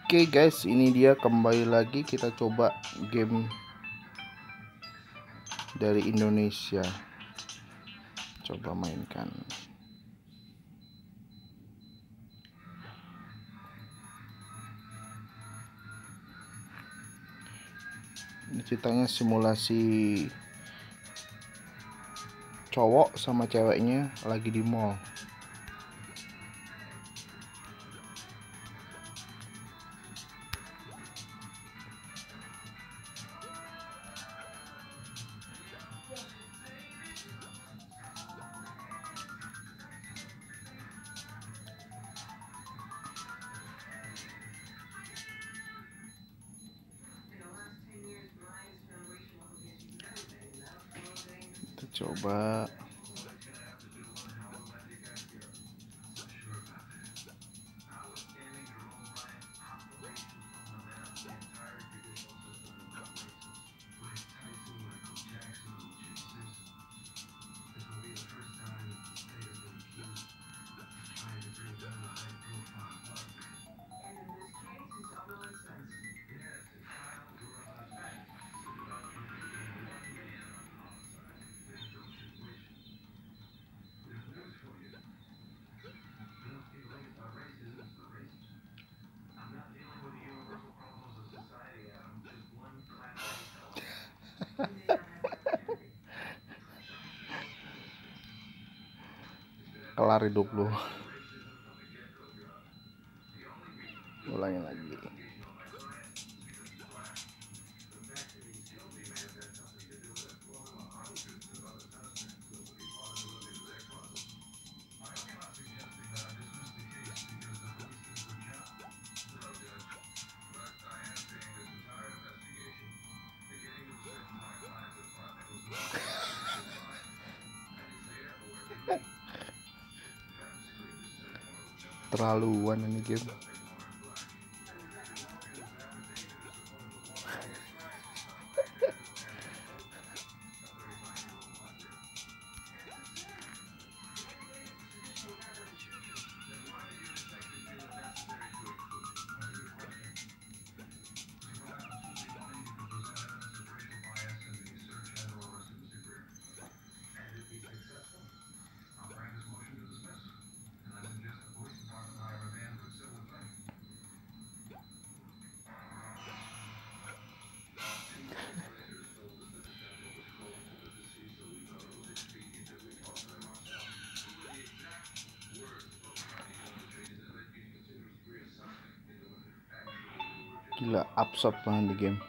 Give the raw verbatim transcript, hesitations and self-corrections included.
Oke guys, ini dia kembali lagi kita coba game dari Indonesia. Coba mainkan. Ini ceritanya simulasi cowok sama ceweknya lagi di mall. Kita coba. Kelar hidup lu. Ulangi lagi. Terlaluan ini game. Gila, absurd banget di game.